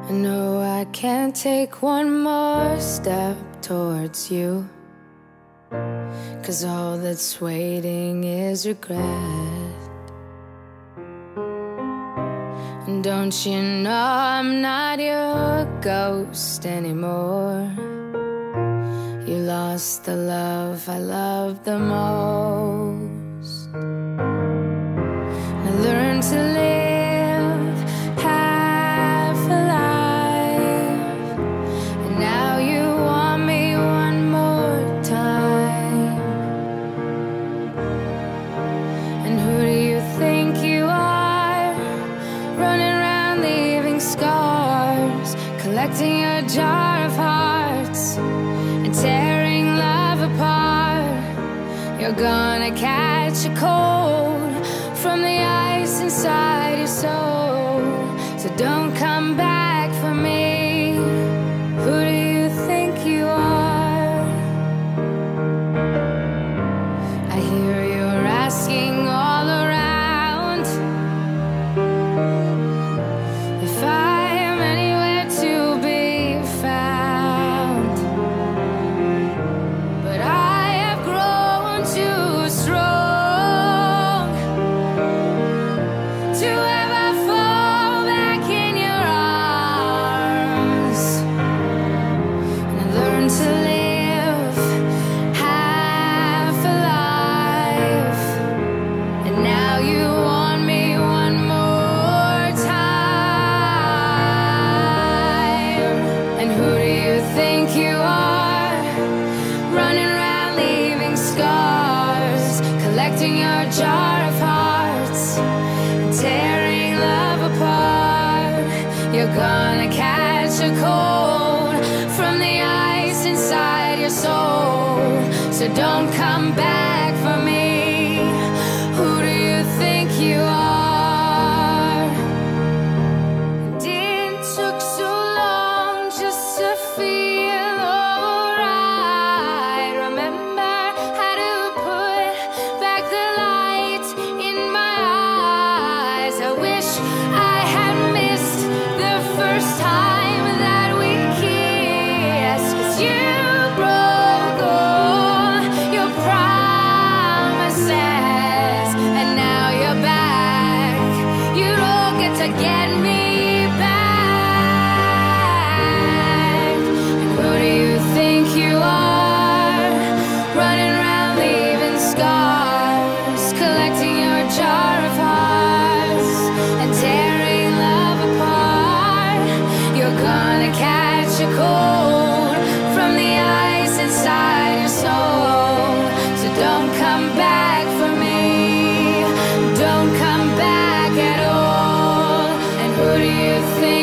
I know I can't take one more step towards you, 'cause all that's waiting is regret. And don't you know I'm not your ghost anymore? You lost the love I loved the most. I learned to live half alive, and now you want me one more time. And who do you think you are, running around leaving scars, collecting a jar of hearts and tearing love apart? You're gonna catch a cold from the ice inside your soul, so don't come back for me. Who do you think you are? I hear you're asking all around if I am anywhere to be found, but I have grown too strong to ever fall back in your arms. And I learned to live half alive, and now you want me one more time. And who do you think you are, running around leaving scars, collecting your jar of hearts, tearing love apart? You're gonna catch a cold from the ice inside your soul, so don't come back for me. Who do you think you are? It took so long just to feel alright. Remember how to put back the light in my eyes. I wish I had missed the first time that we kissed, 'cause you broke all your promises, and now you're back. You don't get to get me back. And who do you think you are, running around leaving scars, collecting your jar of hearts and tearing love apart? You're gonna catch a cold from the ice inside your soul, so don't come back for me. Don't come back at all. And who do you think